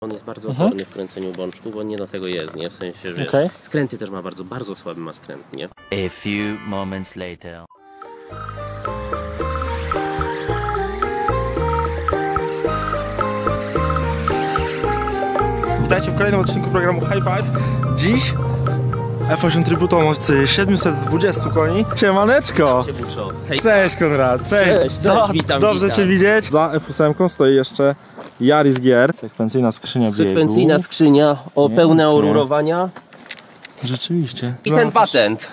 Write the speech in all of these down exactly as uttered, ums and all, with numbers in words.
On jest bardzo mhm. oporny w kręceniu bączku, bo nie do tego jest, nie? W sensie, że okay. skręty też ma bardzo, bardzo słaby ma skręt, nie? A few moments later. Witajcie w kolejnym odcinku programu High Five. Dziś F osiem Tributo o mocy siedemset dwadzieścia koni. Siemaneczko! Hej. Cześć Konrad, cześć! Cześć, cześć. Do, witam, Dobrze witam. Cię widzieć. Za F osiem stoi jeszcze Yaris G R. Sekwencyjna skrzynia biegu. Sekwencyjna skrzynia o Nie, pełne nie. orurowania. Rzeczywiście. I No, ten też... patent.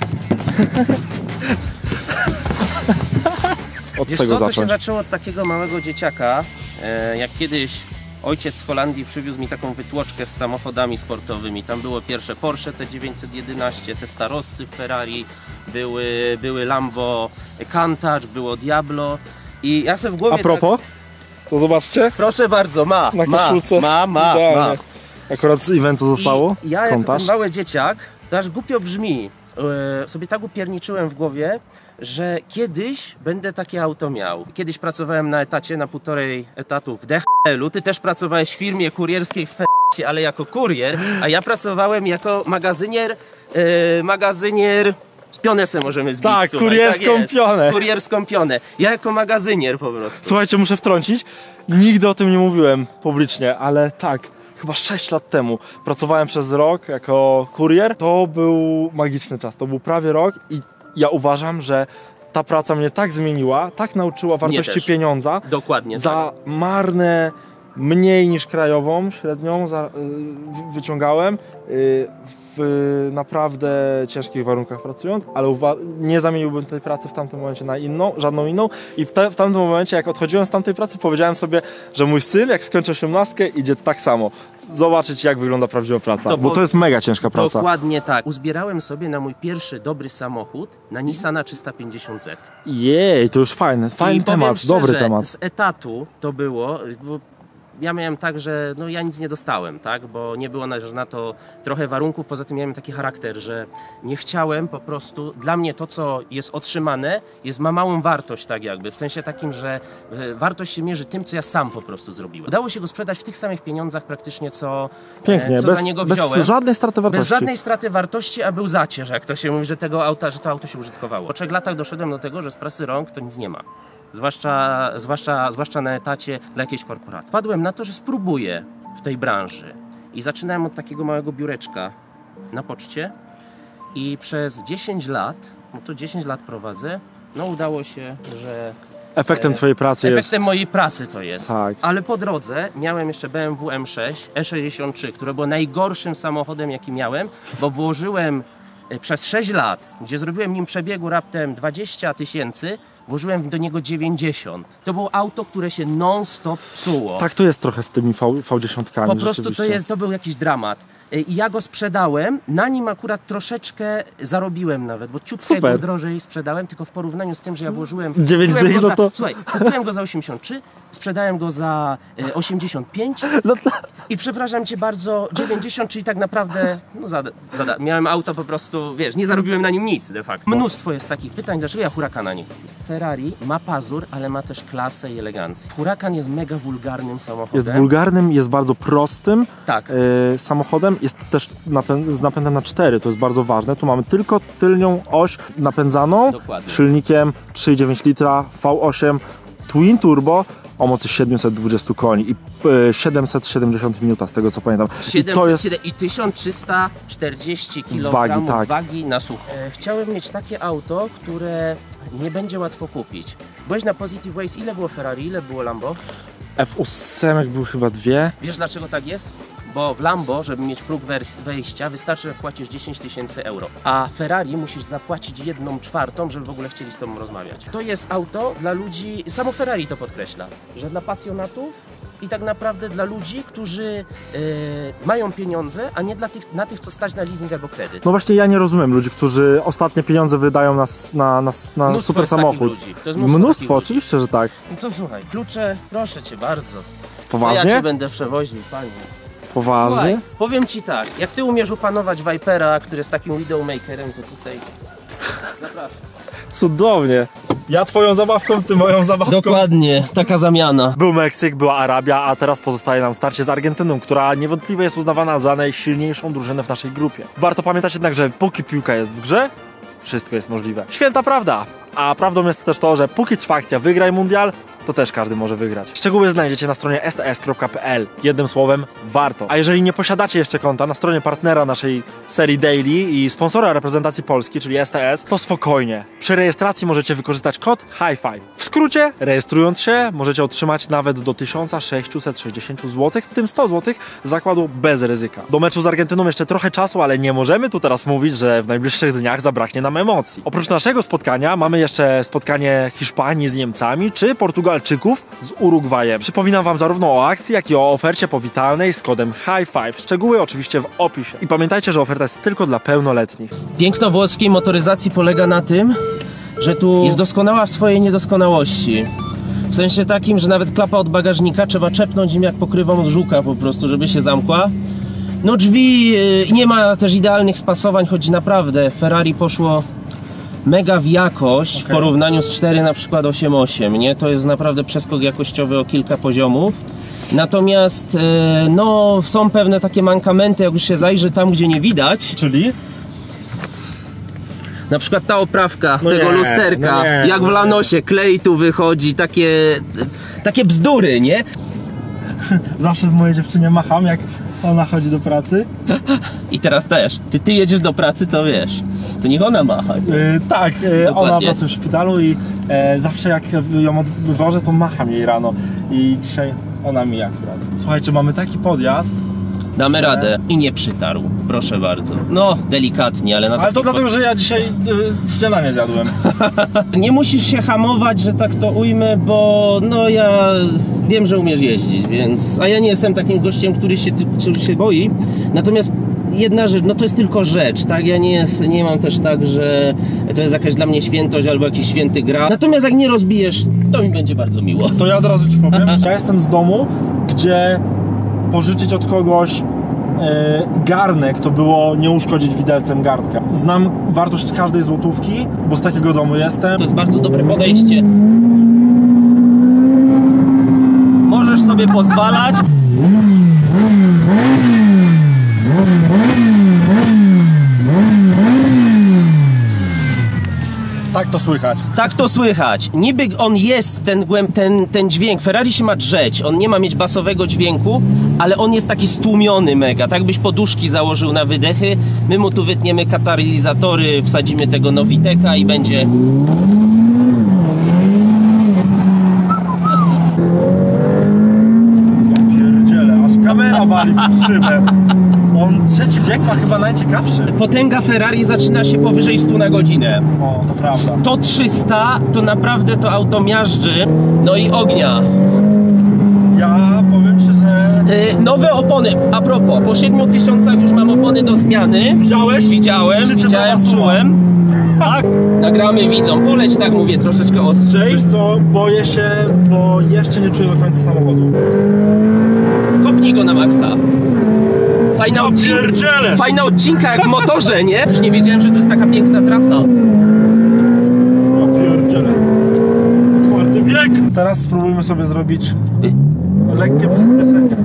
Od Wiesz tego co, to zacząć. się zaczęło od takiego małego dzieciaka, e, jak kiedyś ojciec z Holandii przywiózł mi taką wytłoczkę z samochodami sportowymi. Tam było pierwsze Porsche T dziewięćset jedenaście, te Starossy Ferrari, były, były Lambo Countach, było Diablo i ja sobie w głowie... A propos, tak... to zobaczcie. Proszę bardzo, ma, Na ma, koszulce. ma, ma, ma. Idealnie. Akurat z eventu zostało. I ja jako Kontaż. ten mały dzieciak, to aż głupio brzmi, yy, sobie tak upierniczyłem w głowie, że kiedyś będę takie auto miał. Kiedyś pracowałem na etacie, na półtorej etatu w D H L-u. Ty też pracowałeś w firmie kurierskiej w F***cie, ale jako kurier, a ja pracowałem jako magazynier, yy, magazynier... Pionę se możemy zbić. Tak, słuchaj, kurierską tak pionę. Kurierską pionę. Ja jako magazynier po prostu. Słuchajcie, muszę wtrącić. Nigdy o tym nie mówiłem publicznie, ale tak, chyba sześć lat temu pracowałem przez rok jako kurier. To był magiczny czas, to był prawie rok i ja uważam, że ta praca mnie tak zmieniła, tak nauczyła wartości pieniądza. Dokładnie za tak. marne mniej niż krajową średnią za, y, wyciągałem y, w naprawdę ciężkich warunkach pracując, ale nie zamieniłbym tej pracy w tamtym momencie na inną, żadną inną i w, te, w tamtym momencie, jak odchodziłem z tamtej pracy, powiedziałem sobie, że mój syn, jak skończy osiemnastkę, idzie tak samo. Zobaczyć, jak wygląda prawdziwa praca, To bo po... to jest mega ciężka praca. Dokładnie tak. Uzbierałem sobie na mój pierwszy dobry samochód na Nissana trzysta pięćdziesiąt Z. Jej, to już fajny, fajny I powiem temat, szczerze, dobry temat. z etatu to było, bo ja miałem tak, że no ja nic nie dostałem, tak, bo nie było na, na to trochę warunków, poza tym miałem taki charakter, że nie chciałem po prostu, dla mnie to, co jest otrzymane, jest ma małą wartość, tak jakby, w sensie takim, że wartość się mierzy tym, co ja sam po prostu zrobiłem. Udało się go sprzedać w tych samych pieniądzach praktycznie, co, Pięknie, co bez, za niego wziąłem. bez żadnej straty wartości. Bez żadnej straty wartości, a był zacierz, jak to się mówi, że tego auta, że to auto się użytkowało. Po trzech latach doszedłem do tego, że z pracy rąk to nic nie ma. Zwłaszcza, zwłaszcza, zwłaszcza na etacie dla jakiejś korporacji. Wpadłem na to, że spróbuję w tej branży i zaczynałem od takiego małego biureczka na poczcie i przez dziesięć lat, no to dziesięć lat prowadzę, no udało się, że... Efektem e, twojej pracy efektem jest... Efektem mojej pracy to jest, tak. Ale po drodze miałem jeszcze B M W M sześć, E sześćdziesiąt trzy, które było najgorszym samochodem, jaki miałem, bo włożyłem przez sześć lat, gdzie zrobiłem nim przebiegu raptem dwadzieścia tysięcy, włożyłem do niego dziewięćdziesiąt. To było auto, które się non-stop psuło. Tak to jest trochę z tymi V dziesięć. Po prostu to, jest, to był jakiś dramat. I ja go sprzedałem, na nim akurat troszeczkę zarobiłem nawet, bo ciutkę go drożej sprzedałem, tylko w porównaniu z tym, że ja włożyłem... dziewięć dych, no to... Słuchaj, kupiłem go za osiemdziesiąt trzy, sprzedałem go za e, osiemdziesiąt pięć no to... i przepraszam cię bardzo, dziewięćdziesiąt, czyli tak naprawdę, no zada, zada, miałem auto po prostu, wiesz, nie zarobiłem na nim nic de facto. Mnóstwo jest takich pytań, dlaczego ja Huracana nie kupiłem. Ferrari ma pazur, ale ma też klasę i elegancję. Huracan jest mega wulgarnym samochodem. Jest wulgarnym, jest bardzo prostym tak. e, samochodem. Jest też napę z napędem na cztery, to jest bardzo ważne. Tu mamy tylko tylnią oś napędzaną. Dokładnie. Silnikiem trzy przecinek dziewięć litra V osiem Twin Turbo o mocy siedemset dwadzieścia koni i e, siedemset siedemdziesiąt niuta z tego co pamiętam. siedemset, I, to jest... i tysiąc trzysta czterdzieści kilogramów wagi, tak. wagi na sucho. E, chciałem mieć takie auto, które nie będzie łatwo kupić. Byłeś na Positive Ways, ile było Ferrari, ile było Lambo? F osiem były chyba dwie. Wiesz dlaczego tak jest? Bo w Lambo, żeby mieć próg wejścia, wystarczy, że wpłacisz dziesięć tysięcy euro. A Ferrari musisz zapłacić jedną czwartą, żeby w ogóle chcieli z tobą rozmawiać. To jest auto dla ludzi, samo Ferrari to podkreśla, że dla pasjonatów i tak naprawdę dla ludzi, którzy yy, mają pieniądze, a nie dla tych, na tych, co stać na leasing albo kredyt. No właśnie ja nie rozumiem ludzi, którzy ostatnie pieniądze wydają na, na, na, na mnóstwo super samochód. Ludzi. To jest mnóstwo, mnóstwo oczywiście, że tak. No to słuchaj, klucze, proszę cię bardzo. Poważnie? Co ja cię będę przewoził, panie. Poważnie? Słuchaj, powiem ci tak, jak ty umiesz opanować Vipera, który jest takim widowmakerem, to tutaj... Zapraszam. Cudownie. Ja twoją zabawką, ty moją zabawką. Dokładnie, taka zamiana. Był Meksyk, była Arabia, a teraz pozostaje nam starcie z Argentyną, która niewątpliwie jest uznawana za najsilniejszą drużynę w naszej grupie. Warto pamiętać jednak, że póki piłka jest w grze, wszystko jest możliwe. Święta prawda! A prawdą jest też to, że póki trwa akcja Wygraj Mundial, to też każdy może wygrać. Szczegóły znajdziecie na stronie s t s kropka p l. Jednym słowem, warto. A jeżeli nie posiadacie jeszcze konta na stronie partnera naszej serii Daily i sponsora reprezentacji Polski, czyli S T S, to spokojnie. Przy rejestracji możecie wykorzystać kod High Five. W skrócie, rejestrując się, możecie otrzymać nawet do tysiąc sześćset sześćdziesiąt złotych, w tym sto złotych zakładu bez ryzyka. Do meczu z Argentyną jeszcze trochę czasu, ale nie możemy tu teraz mówić, że w najbliższych dniach zabraknie nam emocji. Oprócz naszego spotkania mamy jeszcze spotkanie Hiszpanii z Niemcami, czy Portugalczyków z Urugwajem. Przypominam wam zarówno o akcji, jak i o ofercie powitalnej z kodem High Five. Szczegóły oczywiście w opisie. I pamiętajcie, że oferta jest tylko dla pełnoletnich. Piękno włoskiej motoryzacji polega na tym, że tu jest doskonała w swojej niedoskonałości. W sensie takim, że nawet klapa od bagażnika trzeba czepnąć im jak pokrywą od żuka po prostu, żeby się zamkła. No drzwi, yy, nie ma też idealnych spasowań, choć naprawdę Ferrari poszło mega w jakość, okay, w porównaniu z cztery na przykład osiem osiem, nie? To jest naprawdę przeskok jakościowy o kilka poziomów. Natomiast yy, no są pewne takie mankamenty, jak już się zajrzy tam, gdzie nie widać. Czyli? Na przykład ta oprawka no tego nie, lusterka, no nie, jak w lanosie, klej tu wychodzi, takie, takie bzdury, nie? Zawsze mojej dziewczynie macham, jak ona chodzi do pracy. I teraz też. Ty, ty jedziesz do pracy, to wiesz, to niech ona macha. Yy, tak, yy, ona pracuje w szpitalu i yy, zawsze jak ją odwożę, to macham jej rano. I dzisiaj ona mi akurat. Słuchajcie, mamy taki podjazd. Damy że... radę. I nie przytarł, proszę bardzo. No, delikatnie, ale na Ale to dlatego, że ja dzisiaj yy, śniadanie zjadłem. Nie musisz się hamować, że tak to ujmę, bo no ja wiem, że umiesz jeździć, więc... A ja nie jestem takim gościem, który się, który się boi. Natomiast jedna rzecz, no to jest tylko rzecz, tak? Ja nie, jest, nie mam też tak, że to jest jakaś dla mnie świętość albo jakiś święty gra. Natomiast jak nie rozbijesz, to mi będzie bardzo miło. To ja od razu ci powiem, że ja jestem z domu, gdzie pożyczyć od kogoś e, garnek to było nie uszkodzić widelcem garnka. Znam wartość każdej złotówki, bo z takiego domu jestem. To jest bardzo dobre podejście. Możesz sobie pozwalać. Tak to słychać. Tak to słychać. Niby on jest, ten, ten, ten dźwięk, Ferrari się ma drzeć, on nie ma mieć basowego dźwięku, ale on jest taki stłumiony mega, tak byś poduszki założył na wydechy, my mu tu wytniemy katalizatory, wsadzimy tego Noviteka i będzie... Pierdziele, aż kamera wali w szybę. On trzeci bieg ma chyba najciekawszy. Potęga Ferrari zaczyna się powyżej stu na godzinę. O, to prawda. sto trzysta to naprawdę to auto miażdży. No i ognia. Ja powiem ci, że... Yy, nowe opony, a propos, po siedmiu tysiącach już mam opony do zmiany. Widziałeś? Widziałem, Wszyscy widziałem, była czułem. Tak, nagramy, widzą, poleć tak mówię, troszeczkę ostrzej. Wiesz co, boję się, bo jeszcze nie czuję do końca samochodu. Kopnij go na maksa. Fajna, Ja odcin... pierdzielę! Fajna odcinka jak w motorze, nie? Też nie wiedziałem, że to jest taka piękna trasa. Ja pierdzielę. Czwarty bieg! Teraz spróbujmy sobie zrobić lekkie przyspieszenie.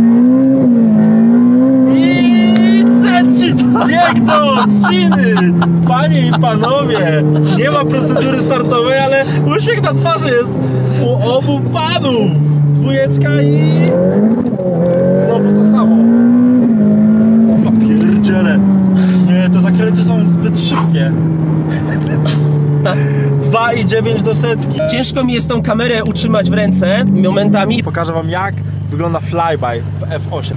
I trzeci bieg do odciny! Panie i panowie, nie ma procedury startowej, ale uśmiech na twarzy jest u obu panów. Dwójeczka i znowu to samo. Ja pierdzielę. Nie, te zakręty są zbyt szybkie. dwa i dziewięć do setki. Ciężko mi jest tą kamerę utrzymać w ręce momentami. Pokażę wam, jak wygląda flyby w F osiem.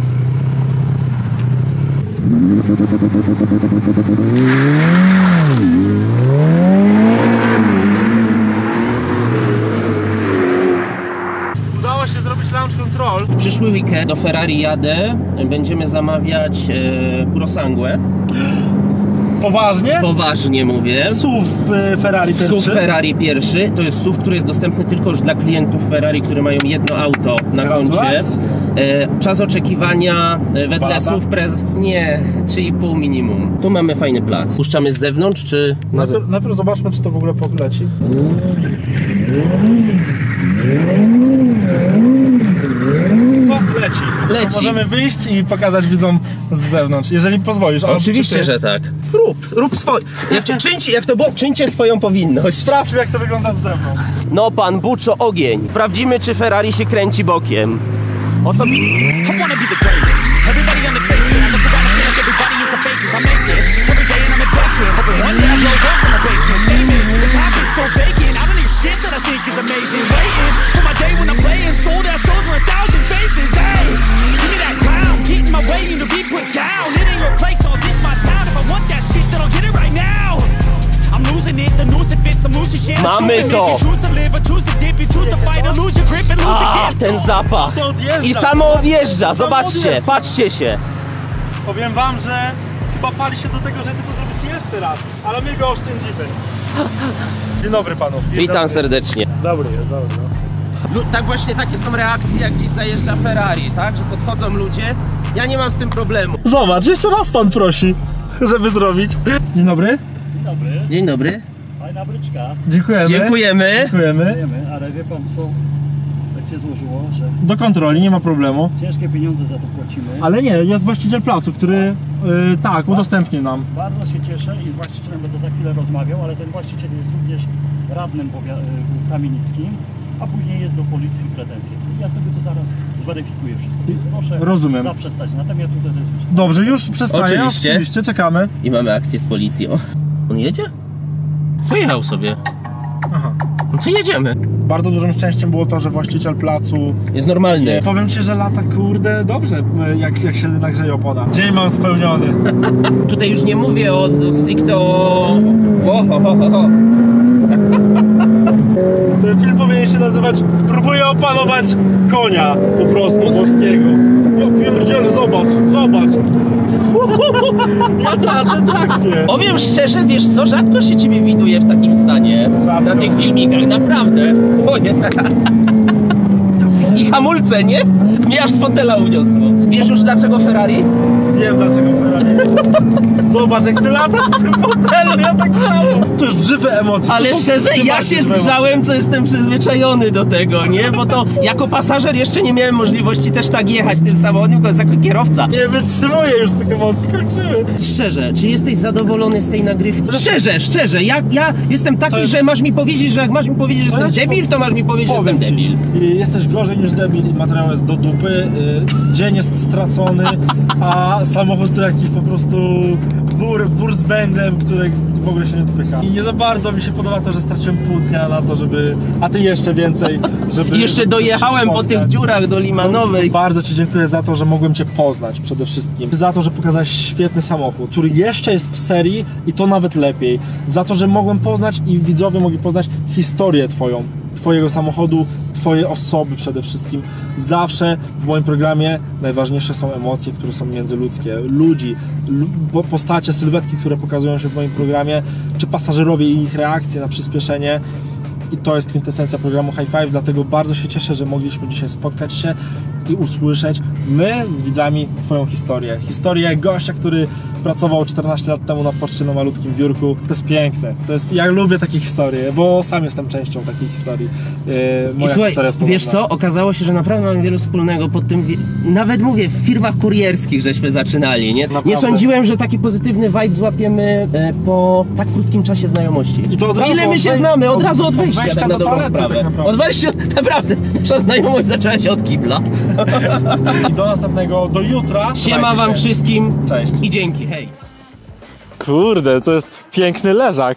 Udało się zrobić launch control. W przyszły weekend do Ferrari jadę, będziemy zamawiać e, Purosangue. Poważnie? Poważnie mówię. S U V Ferrari pierwszy? S U V Ferrari pierwszy. To jest S U V, który jest dostępny tylko już dla klientów Ferrari, którzy mają jedno auto na koncie. E, czas oczekiwania e, wedle Dwa słów prez... Nie, trzy i pół minimum. Tu mamy fajny plac. Puszczamy z zewnątrz, czy... Na ze... Najpierw, najpierw zobaczmy, czy to w ogóle poleci. No, leci. Leci. To możemy wyjść i pokazać widzom z zewnątrz, jeżeli pozwolisz. A Oczywiście, czy ty- że tak. Rób, rób swoje. Jak, czy, czyńcie, jak to było, czyńcie swoją powinność. Sprawdźmy, jak to wygląda z zewnątrz. No pan Buczo, ogień. Sprawdzimy, czy Ferrari się kręci bokiem. Osobi... I wanna be the greatest. Everybody on the face shit. I look around and feel like everybody is the fakest. I make this every day and I'm impressive. Hoping one day I blow up in my basement. Statement. The top is so vacant. I don't hear shit that I think is amazing. Waiting for my day when I'm playing sold out shows for a thousand faces. Hey, give me that crown. Get in my way and to be put down. It ain't your place, all this my town. If I want that shit, then I'll get it right now. I'm losing it, the noose it fits, I'm losing shit. Mamy Stupid, to. make you choose to live or choose to dip. You choose to fight or lose your grip and lose A, again. ten zapach. To odjeżdża. I samo odjeżdża. Zobaczcie, odjeżdża. patrzcie się. Powiem wam, że chyba pali się do tego, żeby to zrobić jeszcze raz, ale my go oszczędzimy. Dzień dobry panu. Witam serdecznie. Dobry jest, dobry. Lu- tak właśnie takie są reakcje, jak gdzieś zajeżdża Ferrari, tak? Że podchodzą ludzie. Ja nie mam z tym problemu. Zobacz, jeszcze raz pan prosi, żeby zrobić. Dzień dobry. Dobry, Dzień dobry. fajna bryczka, Dziękujemy. Dziękujemy. Dziękujemy. wiemy, ale wie pan co, tak się złożyło, że Do kontroli, nie ma problemu. ciężkie pieniądze za to płacimy. Ale nie, jest właściciel placu, który y, tak, udostępni nam. Bardzo się cieszę i właścicielem będę za chwilę rozmawiał, ale ten właściciel jest również radnym powia- y, kamienickim, a później jest do policji pretensje. Ja sobie to zaraz zweryfikuję wszystko, więc proszę Rozumiem. zaprzestać. Natomiast tutaj to jest... Dobrze, już przestaję. Oczywiście. Oczywiście, czekamy. I mamy akcję z policją. On jedzie? Pojechał sobie. Aha. No to jedziemy. Bardzo dużym szczęściem było to, że właściciel placu... Jest normalny. Powiem ci, że lata, kurde, dobrze, jak, jak się nagrzeje opona. Dzień mam spełniony. Tutaj już nie mówię o, o stricte o... o ho, ho, ho, ho. Ten film powinien się nazywać Próbuję opanować konia, po prostu, polskiego. Ja pierdzielę, zobacz, zobacz. Ja tracę trakcję. Powiem szczerze, wiesz co, rzadko się ciebie widuje w takim stanie. Rzadko. Na tych filmikach, naprawdę. O nie. I hamulce, nie? Mnie aż z fotela uniosło. Wiesz już dlaczego Ferrari? Wiem dlaczego Ferrari. Zobacz, jak ty latasz w tym fotelu, ja tak samo. To już żywe emocje. Ale To są szczerze, tym ja bardziej się żywe zgrzałem, co jestem przyzwyczajony do tego, nie? Bo to jako pasażer jeszcze nie miałem możliwości też tak jechać tym samochodem, tylko jako kierowca. emocje. Nie wytrzymuję już tych emocji, kończymy. Szczerze, czy jesteś zadowolony z tej nagrywki? Szczerze, szczerze, ja, ja jestem taki, jest- że masz mi powiedzieć, że jak masz mi powiedzieć, że No ja jestem ci debil, to masz mi powiedzieć, że jestem Powiem ci, debil. y, jesteś gorzej niż debil i materiał jest do dupy, y, dzień jest stracony, a samochód to jakiś po prostu wór, wór z węglem, który w ogóle się nie odpycha. I nie za bardzo mi się podoba to, że straciłem pół dnia na to, żeby, a ty jeszcze więcej, żeby... I jeszcze żeby dojechałem się po tych spotkać. dziurach do Limanowej. Bardzo ci dziękuję za to, że mogłem cię poznać przede wszystkim. Za to, że pokazałeś świetny samochód, który jeszcze jest w serii i to nawet lepiej. Za to, że mogłem poznać i widzowie mogli poznać historię twoją, twojego samochodu, twoje osoby przede wszystkim. Zawsze w moim programie najważniejsze są emocje, które są międzyludzkie. Ludzi, lu- po- postacie, sylwetki, które pokazują się w moim programie, czy pasażerowie i ich reakcje na przyspieszenie. I to jest kwintesencja programu High Five, dlatego bardzo się cieszę, że mogliśmy dzisiaj spotkać się i usłyszeć my z widzami twoją historię. Historię gościa, który pracował czternaście lat temu na poczcie na malutkim biurku. To jest piękne. To jest, ja lubię takie historie, bo sam jestem częścią takiej historii. Yy, moja I słuchaj, historia jest wiesz podobna. co, okazało się, że naprawdę mamy wiele wspólnego pod tym, wi- nawet mówię, w firmach kurierskich żeśmy zaczynali, nie? Naprawdę. Nie sądziłem, że taki pozytywny vibe złapiemy e, po tak krótkim czasie znajomości. I to od razu Ile my od się wej- znamy? Od od- razu od od wejścia, wejścia tak na do dobrą toalety, sprawę. tak naprawdę. Od wejścia, naprawdę, nasza znajomość zaczęła się od kibla. I do następnego, do jutra. Siema Trzymajcie wam się. wszystkim Cześć. i dzięki, hej. Kurde, to jest piękny leżak.